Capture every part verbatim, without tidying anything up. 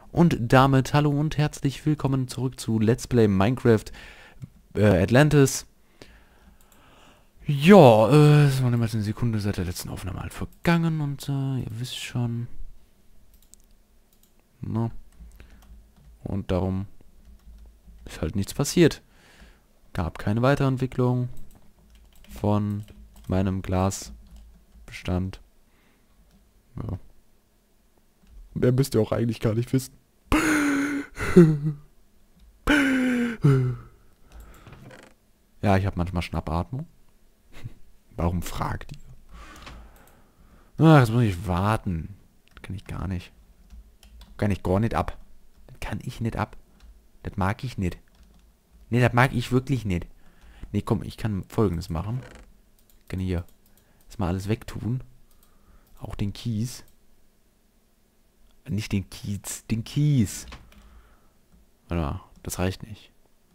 Und damit hallo und herzlich willkommen zurück zu Let's Play Minecraft äh, Atlantis. Ja, äh, es war niemals eine Sekunde seit der letzten Aufnahme halt vergangen und äh, ihr wisst schon. Ne? Und darum ist halt nichts passiert. Gab keine Weiterentwicklung von meinem Glasbestand. Ja. Mehr müsst ihr auch eigentlich gar nicht wissen. Ja, ich habe manchmal Schnappatmung. Warum fragt ihr? Ach, jetzt muss ich warten. Das kann ich gar nicht. Kann ich gar nicht ab. Das kann ich nicht ab. Das mag ich nicht. Ne, das mag ich wirklich nicht. Ne, komm, ich kann Folgendes machen. Ich kann hier erstmal alles wegtun. Auch den Kies. Nicht den Kiez, den Kies. Warte mal, das reicht nicht.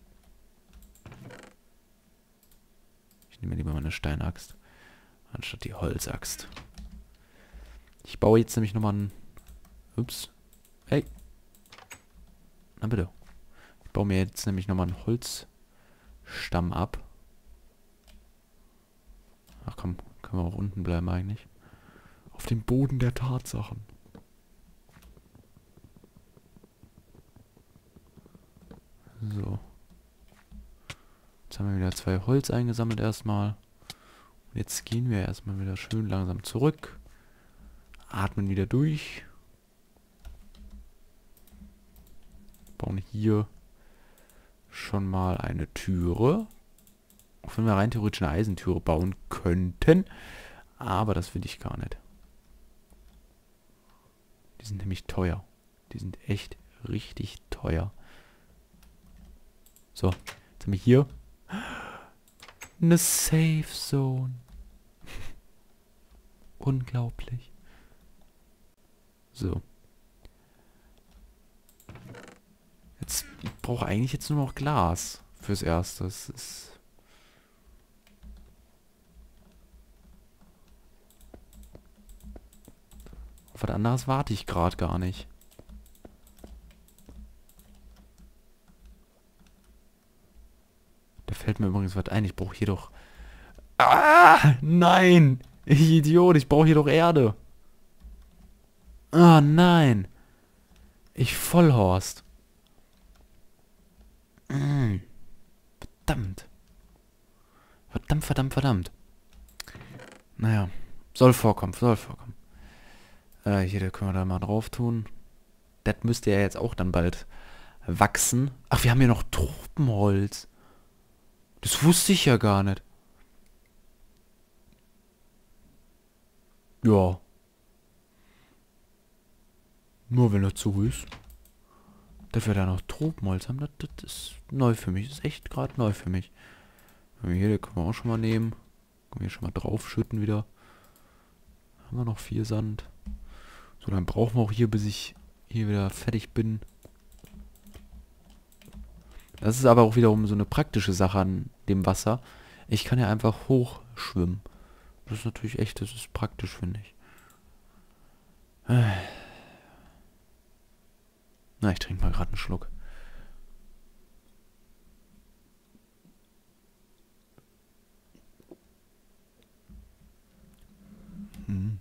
Ich nehme lieber meine Steinaxt, anstatt die Holzaxt. Ich baue jetzt nämlich nochmal einen... Ups. Hey. Na bitte. Ich baue mir jetzt nämlich nochmal einen Holzstamm ab. Ach komm, können wir auch unten bleiben eigentlich. Auf dem Boden der Tatsachen. So. Jetzt haben wir wieder zwei Holz eingesammelt erstmal. Und jetzt gehen wir erstmal wieder schön langsam zurück. Atmen wieder durch. Bauen hier schon mal eine Türe. Auch wenn wir rein theoretisch eine Eisentüre bauen könnten. Aber das will ich gar nicht. Die sind nämlich teuer. Die sind echt richtig teuer. So, jetzt haben wir hier eine Safe Zone. Unglaublich. So. Jetzt brauche ich eigentlich jetzt nur noch Glas fürs Erste. Das ist auf was anderes warte ich gerade gar nicht. Da fällt mir übrigens was ein. Ich brauche hier doch... Ah! Nein! Ich Idiot, ich brauche hier doch Erde. Ah, nein! Ich Vollhorst. Mm. Verdammt. Verdammt, verdammt, verdammt. Naja. Soll vorkommen, soll vorkommen. Äh, hier, da können wir da mal drauf tun. Das müsste ja jetzt auch dann bald wachsen. Ach, wir haben hier noch Tropenholz. Das wusste ich ja gar nicht. Ja. Nur wenn das so ist. Dass wir da noch Tropenholz haben, das, das ist neu für mich. Das ist echt gerade neu für mich. Hier, den können wir auch schon mal nehmen. Können wir hier schon mal draufschütten wieder. Haben wir noch viel Sand. So, dann brauchen wir auch hier, bis ich hier wieder fertig bin. Das ist aber auch wiederum so eine praktische Sache an dem Wasser. Ich kann ja einfach hochschwimmen. Das ist natürlich echt, das ist praktisch, finde ich. Na, ich trinke mal gerade einen Schluck. Hm.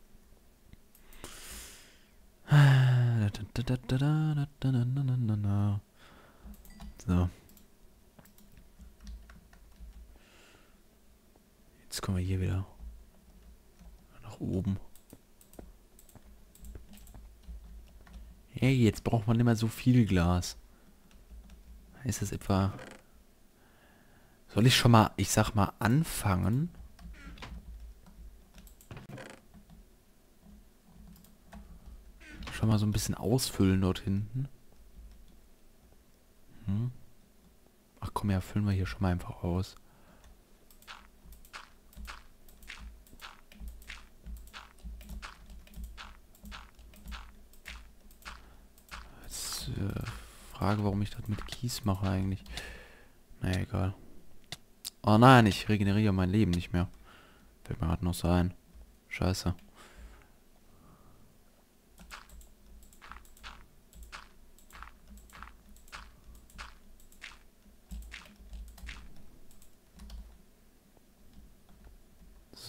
So. Jetzt kommen wir hier wieder nach oben. Hey, jetzt braucht man nicht mehr so viel Glas. Ist das etwa... Soll ich schon mal, ich sag mal, anfangen? Schon mal so ein bisschen ausfüllen dort hinten. Hm. Ach komm, ja, füllen wir hier schon mal einfach aus. Jetzt äh, Frage, warum ich das mit Kies mache eigentlich. Naja, egal. Oh nein, ich regeneriere mein Leben nicht mehr. Fällt mir gerade noch so ein. Scheiße.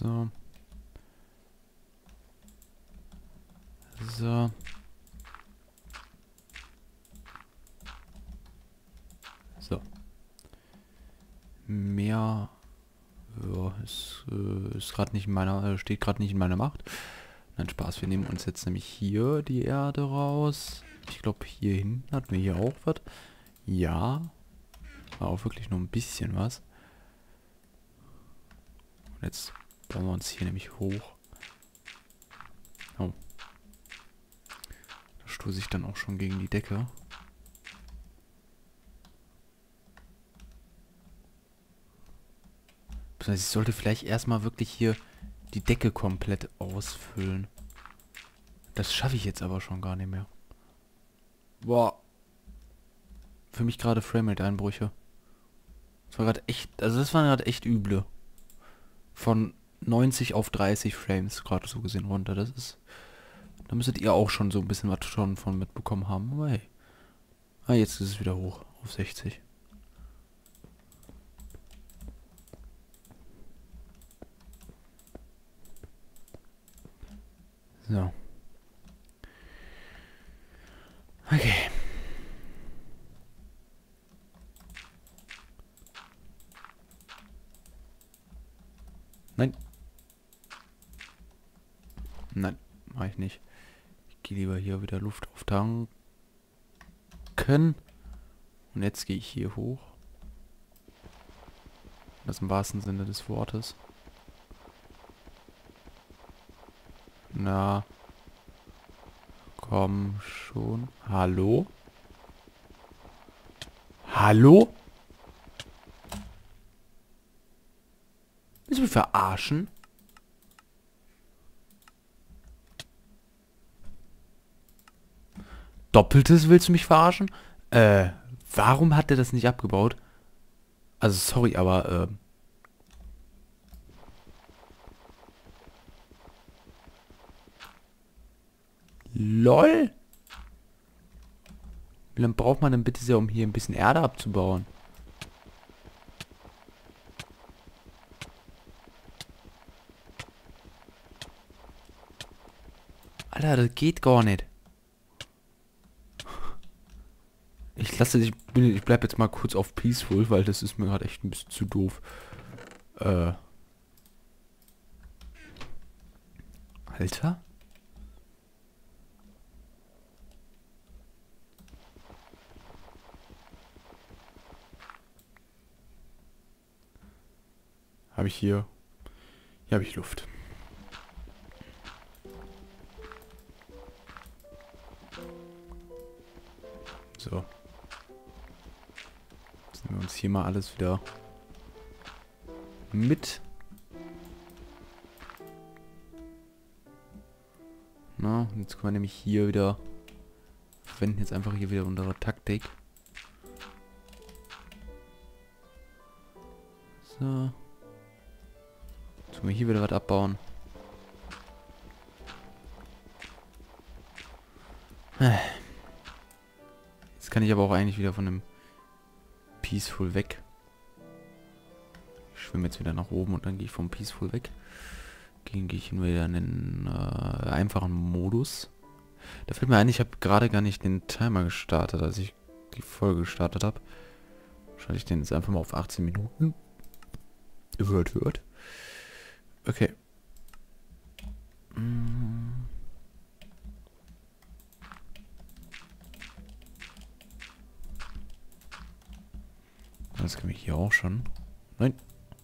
So. So. So. Mehr ja, ist, äh, ist gerade nicht in meiner, äh, steht gerade nicht in meiner Macht. Nein, Spaß, wir nehmen uns jetzt nämlich hier die Erde raus. Ich glaube, hier hinten hatten wir hier auch was. Ja. War auch wirklich nur ein bisschen was. Und jetzt bauen wir uns hier nämlich hoch. Oh. Da stoße ich dann auch schon gegen die Decke. Ich sollte vielleicht erstmal wirklich hier die Decke komplett ausfüllen. Das schaffe ich jetzt aber schon gar nicht mehr. Boah. Für mich gerade Framerate-Einbrüche. Das war gerade echt, also das waren gerade echt üble. Von neunzig auf dreißig Frames gerade so gesehen runter. Das ist, da müsstet ihr auch schon so ein bisschen was schon von mitbekommen haben. Aber hey. Ah, jetzt ist es wieder hoch auf sechzig. So. Okay. Nein. Nein, mache ich nicht. Ich gehe lieber hier wieder Luft auftanken. Und jetzt gehe ich hier hoch. Das im wahrsten Sinne des Wortes. Na. Komm schon. Hallo? Hallo? Willst du mich verarschen? Doppeltes willst du mich verarschen? Äh, warum hat der das nicht abgebaut? Also sorry, aber äh, LOL? Wie lange braucht man denn bitte sehr, um hier ein bisschen Erde abzubauen? Alter, das geht gar nicht. Ich lasse, ich, bin, ich bleib jetzt mal kurz auf Peaceful, weil das ist mir gerade echt ein bisschen zu doof. Äh. Alter? Habe ich hier... Hier habe ich Luft. So. Jetzt nehmen wir uns hier mal alles wieder mit. Na, jetzt können wir nämlich hier wieder... Verwenden jetzt einfach hier wieder unsere Taktik. So. Jetzt können wir hier wieder was abbauen. Jetzt kann ich aber auch eigentlich wieder von dem Peaceful weg. Ich schwimme jetzt wieder nach oben und dann gehe ich vom Peaceful weg. Gehen gehe ich wieder in den äh, einfachen Modus. Da fällt mir ein, ich habe gerade gar nicht den Timer gestartet, als ich die Folge gestartet habe. Schalte ich den jetzt einfach mal auf achtzehn Minuten. Hört, hört. Okay. Mm. Das kann ich hier auch schon. Nein.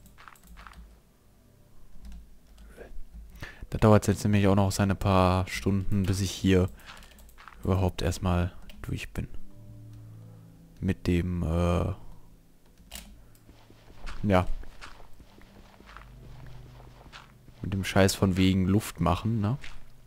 Da dauert es jetzt nämlich auch noch seine paar Stunden, bis ich hier überhaupt erstmal durch bin. Mit dem, äh... ja. Mit dem Scheiß von wegen Luft machen, ne?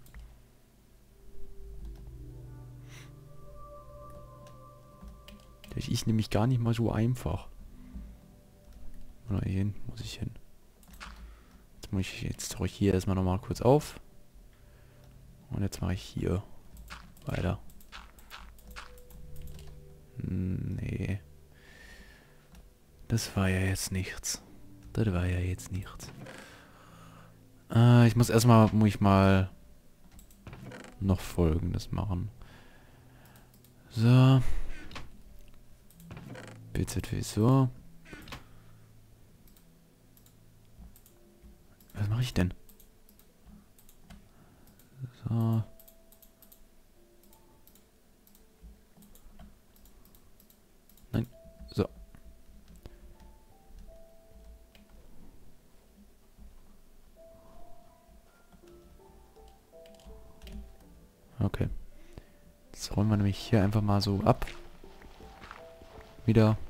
Das ist nämlich gar nicht mal so einfach. Oder hier muss ich hin. Jetzt muss ich, jetzt tauche ich hier erstmal nochmal kurz auf. Und jetzt mache ich hier weiter. Nee. Das war ja jetzt nichts. Das war ja jetzt nichts. Äh, ich muss erstmal, muss ich mal noch Folgendes machen. So. B Z W so. Was mache ich denn? So. Nein. So. Okay. Jetzt räumen wir nämlich hier einfach mal so ab. Wieder.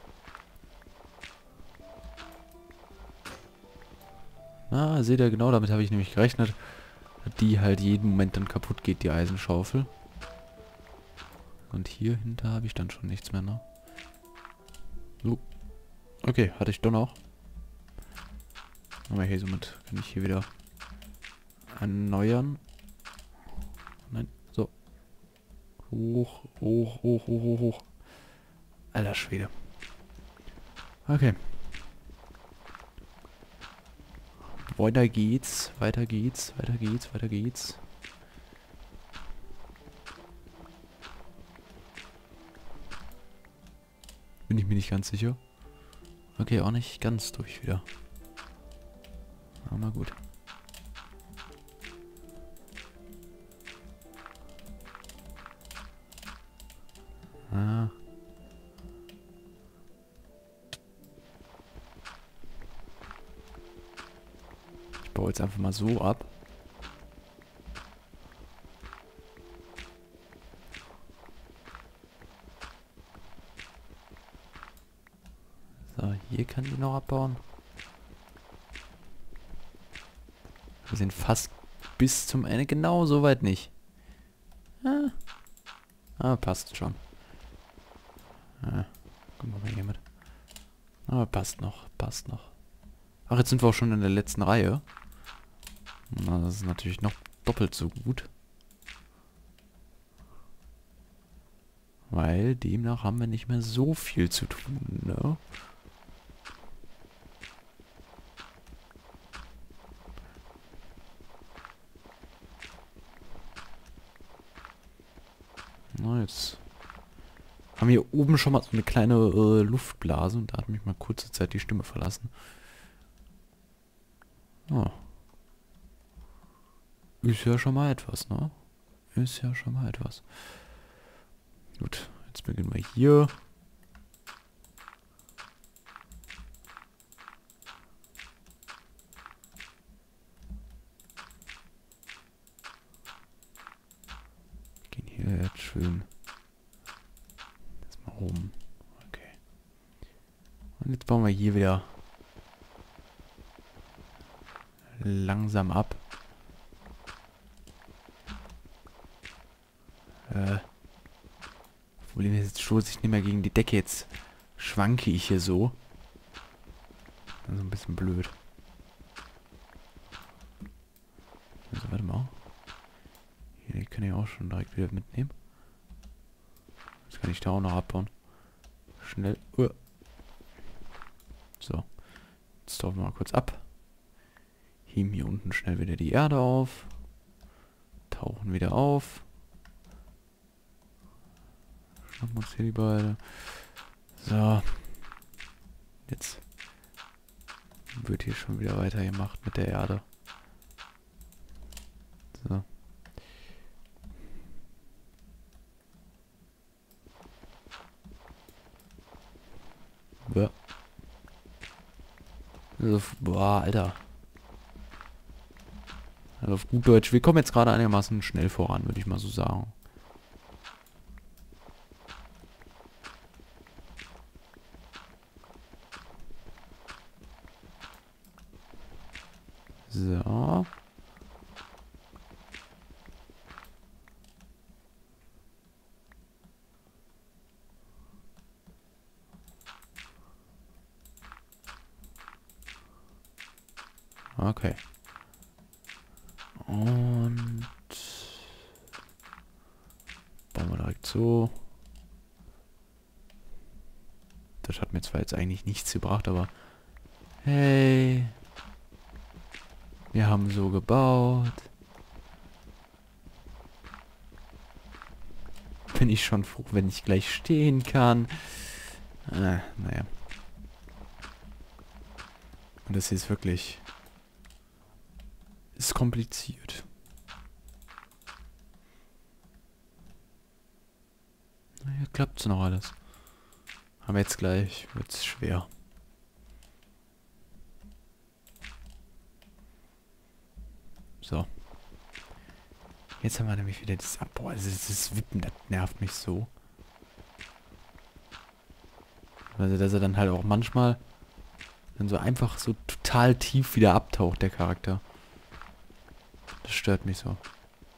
Ah, seht ihr, genau damit habe ich nämlich gerechnet. Die halt jeden Moment dann kaputt geht, die Eisenschaufel. Und hier hinter habe ich dann schon nichts mehr, ne? So. Okay, hatte ich doch noch. Aber hier somit kann ich hier wieder erneuern. Nein, so. Hoch, hoch, hoch, hoch, hoch, hoch. Alter Schwede. Okay. Weiter geht's, weiter geht's, weiter geht's, weiter geht's. Bin ich mir nicht ganz sicher. Okay, auch nicht ganz durch wieder. Aber gut. Ah. Ich baue jetzt einfach mal so ab. So, hier kann die noch abbauen. Wir sind fast bis zum Ende. Genau, so weit nicht. Ah, ah passt schon. Ah, gucken wir mal hier mit. Aber passt noch, passt noch. Ach, jetzt sind wir auch schon in der letzten Reihe. Na, das ist natürlich noch doppelt so gut. Weil demnach haben wir nicht mehr so viel zu tun, ne? Na, jetzt haben wir hier oben schon mal so eine kleine äh, Luftblase und da hat mich mal kurze Zeit die Stimme verlassen. Oh. Ist ja schon mal etwas, ne? Ist ja schon mal etwas. Gut, jetzt beginnen wir hier. Gehen hier jetzt schön. Jetzt mal oben. Okay. Und jetzt bauen wir hier wieder langsam ab. Äh. Problem ist, jetzt stoße ich nicht mehr gegen die Decke. Jetzt schwanke ich hier so. Also ein bisschen blöd. Also, warte mal. Hier, die kann ich auch schon direkt wieder mitnehmen. Jetzt kann ich da auch noch abbauen. Schnell. Uh. So. Jetzt tauchen wir mal kurz ab. Heben hier unten schnell wieder die Erde auf. Tauchen wieder auf. Schnappen uns hier die beide. So. Jetzt wird hier schon wieder weiter gemacht mit der Erde. So. Ja. Also, boah, Alter. Also auf gut Deutsch, wir kommen jetzt gerade einigermaßen schnell voran, würde ich mal so sagen. So. Okay. Und bauen wir direkt so. Das hat mir zwar jetzt eigentlich nichts gebracht, aber hey. Wir haben so gebaut. Bin ich schon froh, wenn ich gleich stehen kann. Äh, naja. Und das hier ist wirklich... ist kompliziert. Naja, klappt's noch alles. Aber jetzt gleich wird's schwer. So. Jetzt haben wir nämlich wieder das... Boah, dieses Wippen, das nervt mich so. Also, dass er dann halt auch manchmal dann so einfach so total tief wieder abtaucht, der Charakter. Das stört mich so.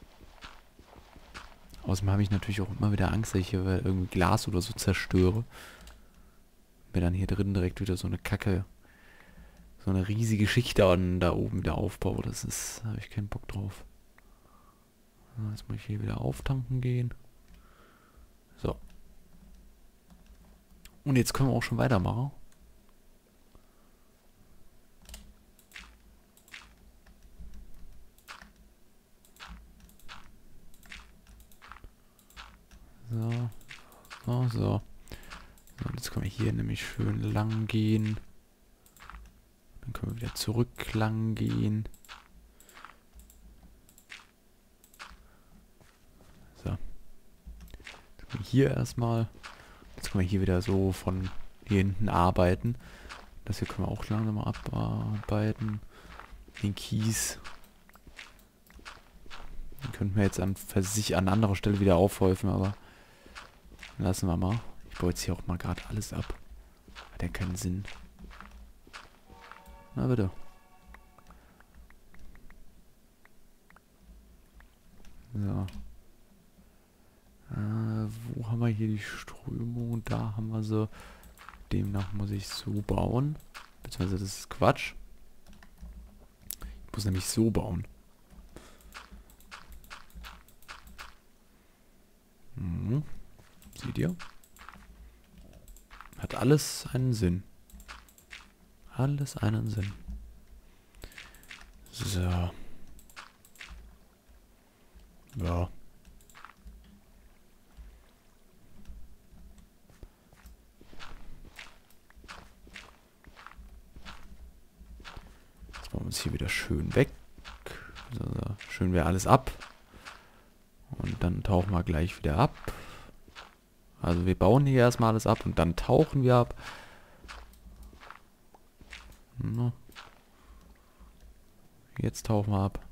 Außerdem habe ich natürlich auch immer wieder Angst, dass ich hier irgendwie Glas oder so zerstöre. Mir dann hier drin direkt wieder so eine Kacke, so eine riesige Schicht da, da oben wieder aufbaue. Das ist, da habe ich keinen Bock drauf. Jetzt muss ich hier wieder auftanken gehen. So. Und jetzt können wir auch schon weitermachen. So. So, so. So, und jetzt können wir hier nämlich schön lang gehen. Dann können wir wieder zurück lang gehen. So. Jetzt können wir hier erstmal. Jetzt können wir hier wieder so von hier hinten arbeiten. Das hier können wir auch langsam abarbeiten. Den Kies. Den könnten wir jetzt an für sich an anderer Stelle wieder aufhäufen, aber lassen wir mal. Ich baue jetzt hier auch mal gerade alles ab. Hat ja keinen Sinn. Na bitte. So. Äh, wo haben wir hier die Strömung? Da haben wir sie. Demnach muss ich so bauen. Beziehungsweise das ist Quatsch. Ich muss nämlich so bauen. Mhm. Seht ihr? Hat alles einen Sinn. Alles einen Sinn. So. Ja. Jetzt bauen wir uns hier wieder schön weg. So, so. Schön wir alles ab. Und dann tauchen wir gleich wieder ab. Also wir bauen hier erstmal alles ab und dann tauchen wir ab. Na. Jetzt tauchen wir ab.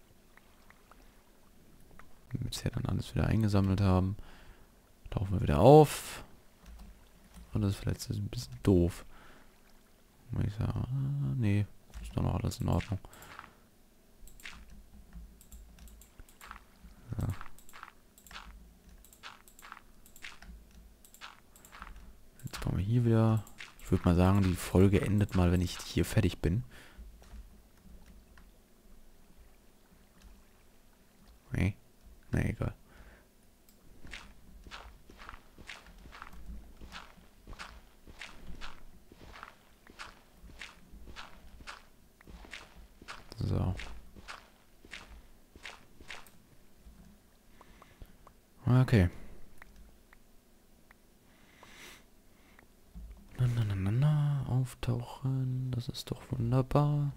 Wenn wir jetzt hier dann alles wieder eingesammelt haben, tauchen wir wieder auf. Und das ist vielleicht ein bisschen doof. Muss ich sagen, ah, nee, ist doch noch alles in Ordnung. So. Jetzt kommen wir hier wieder. Ich würde mal sagen, die Folge endet mal, wenn ich hier fertig bin. Nee, nee, egal. So. Okay. Na, na, na, na, na. Auftauchen. Das ist doch wunderbar.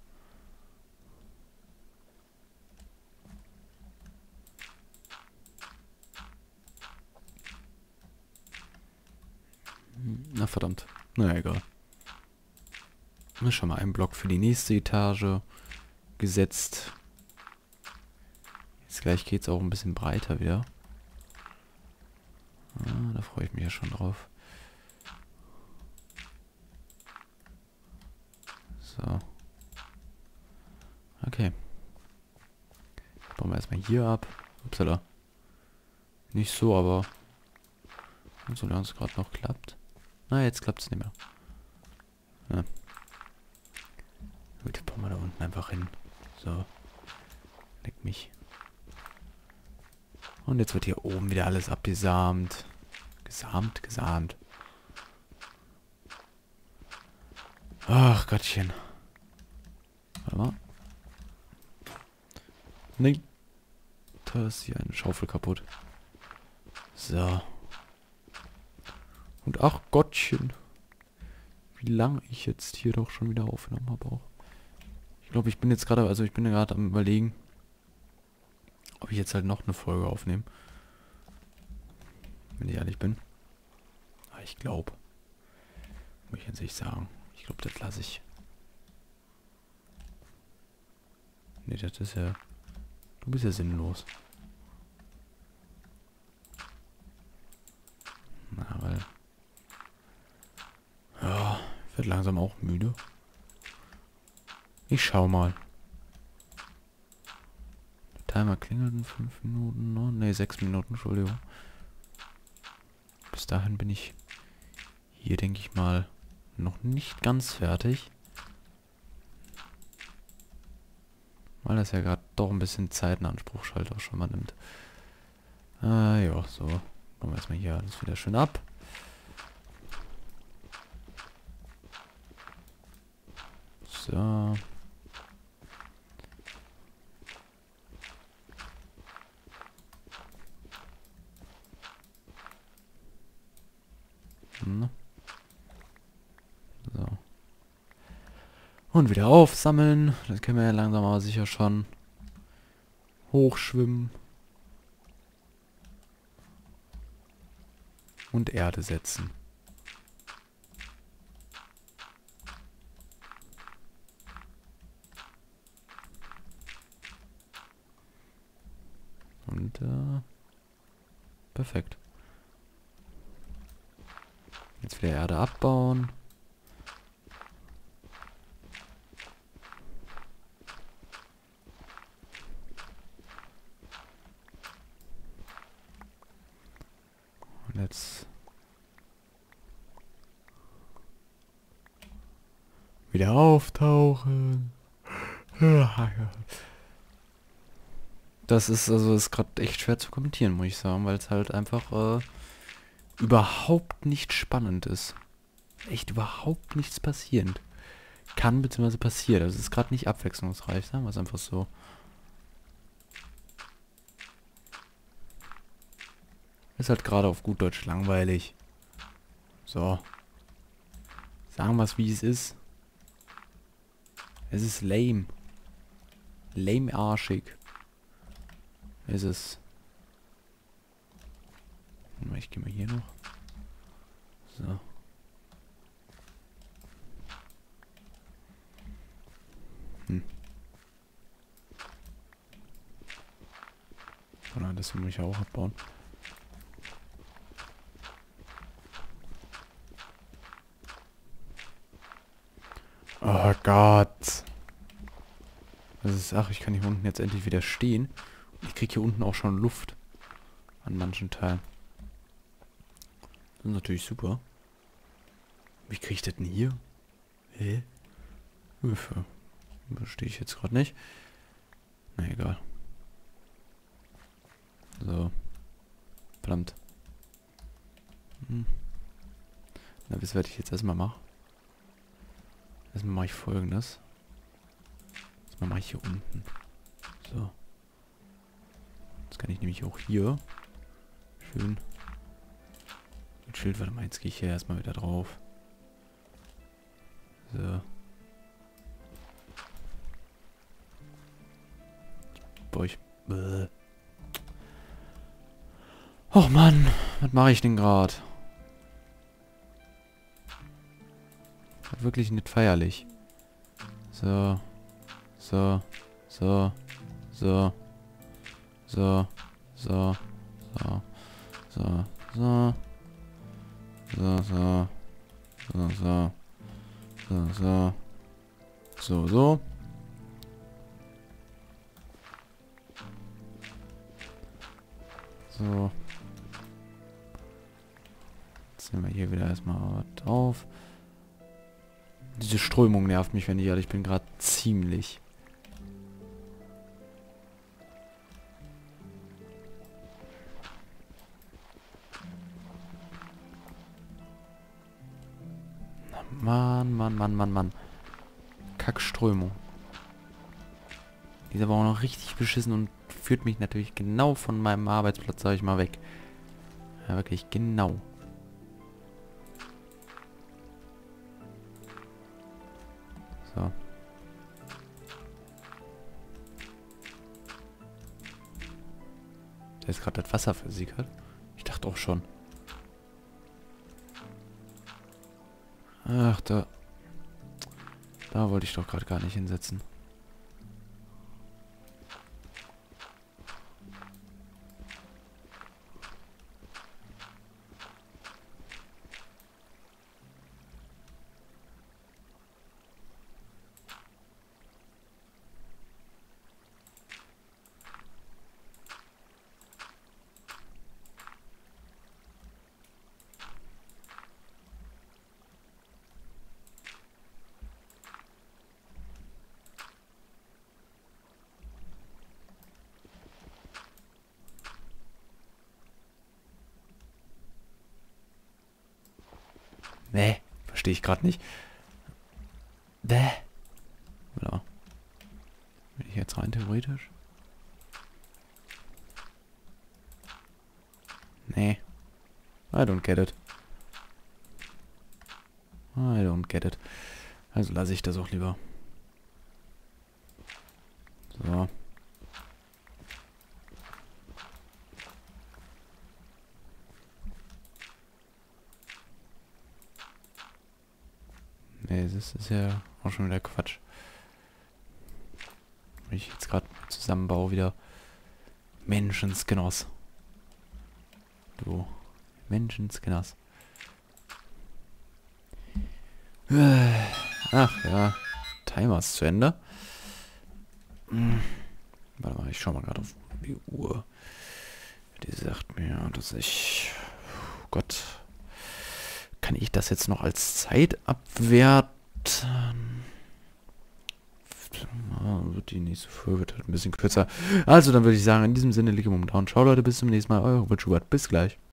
Na verdammt. Na egal. Ist schon mal ein Block für die nächste Etage gesetzt. Jetzt gleich geht es auch ein bisschen breiter wieder. Ah, da freue ich mich ja schon drauf. So. Okay. Bauen wir erstmal hier ab. Upsala. Nicht so, aber solange es gerade noch klappt. Na, jetzt klappt es nicht mehr. Ja. Gut, bauen wir da unten einfach hin. So. Leck mich. Und jetzt wird hier oben wieder alles abgesamt. Gesamt, gesamt. Ach Gottchen. Warte mal. Nein. Da ist hier eine Schaufel kaputt. So. Und ach Gottchen. Wie lange ich jetzt hier doch schon wieder aufgenommen habe auch. Ich glaube, ich bin jetzt gerade, also ich bin gerade am Überlegen, ob ich jetzt halt noch eine Folge aufnehme. Wenn ich ehrlich bin. Aber ich glaube. Muss ich jetzt nicht sagen. Ich glaube, das lasse ich. Nee, das ist ja... Du bist ja sinnlos. Na, weil... Ja, ich werde langsam auch müde. Ich schau mal. Der Timer klingelt in fünf Minuten. Ne, nee, sechs Minuten, Entschuldigung. Bis dahin bin ich hier, denke ich mal, noch nicht ganz fertig. Weil das ja gerade doch ein bisschen Zeit in Anspruch halt auch schon mal nimmt. Ah, ja, so. Machen wir erstmal hier alles wieder schön ab. So. Hm. So. Und wieder aufsammeln. Das können wir ja langsam aber sicher schon. Hochschwimmen. Und Erde setzen. Und, äh, perfekt. Jetzt wieder Erde abbauen. Und jetzt wieder auftauchen. Das ist also ist gerade echt schwer zu kommentieren, muss ich sagen, weil es halt einfach äh, überhaupt nicht spannend ist. Echt überhaupt nichts passierend. Kann bzw. passiert. Also es ist gerade nicht abwechslungsreich, sagen wir es einfach so. Ist halt gerade auf gut Deutsch langweilig. So. Sagen wir es, wie es ist. Es ist lame. Lame-arschig. Ist es. Ich gehe mal hier noch. So. Hm. Oh nein, das muss ich auch abbauen. Oh Gott. Das ist, ach, ich kann hier unten jetzt endlich wieder stehen. Ich kriege hier unten auch schon Luft. An manchen Teilen. Das ist natürlich super. Wie kriege ich das denn hier? Hä? Verstehe ich jetzt gerade nicht. Na egal. So. Verdammt. Hm. Na, wisst ihr, was ich jetzt erstmal mache? Erstmal mache ich Folgendes. Erstmal mache ich hier unten. So. Jetzt kann ich nämlich auch hier schön mit Schild, warte mal, jetzt gehe ich hier erstmal wieder drauf. So. Boah, ich... Bäh. Och Mann, was mache ich denn gerade? Wirklich nicht feierlich. So. So. So. So. So. So. So. So. So. So. So. So. So. So. So. So. So. So. Jetzt nehmen wir hier wieder erstmal was auf. Diese Strömung nervt mich, wenn ich ehrlich bin, gerade ziemlich. Mann, Mann, Mann, Mann, Mann. Kackströmung. Die ist aber auch noch richtig beschissen und führt mich natürlich genau von meinem Arbeitsplatz, sag ich mal, weg. Ja, wirklich genau. So. Da ist gerade das Wasser versickert. Ich dachte auch schon. Ach, da... Da wollte ich doch gerade gar nicht hinsetzen. Nee, verstehe ich gerade nicht. Bäh. Oder? Bin ich jetzt rein theoretisch? Nee. I don't get it. I don't get it. Also lasse ich das auch lieber. So. Nee, das ist ja auch schon wieder Quatsch. Wenn ich jetzt gerade zusammenbaue wieder. Menschensgenoss. Du. Menschensgenoss. Ach ja. Timer ist zu Ende. Hm. Warte mal, ich schau mal gerade auf die Uhr. Die sagt mir, dass ich... Oh Gott. Kann ich das jetzt noch als Zeit abwerten? Wird die nächste Folge wird halt ein bisschen kürzer. Also, dann würde ich sagen, in diesem Sinne liege momentan. Ciao Leute, bis zum nächsten Mal. Euer Robert Schubert. Bis gleich.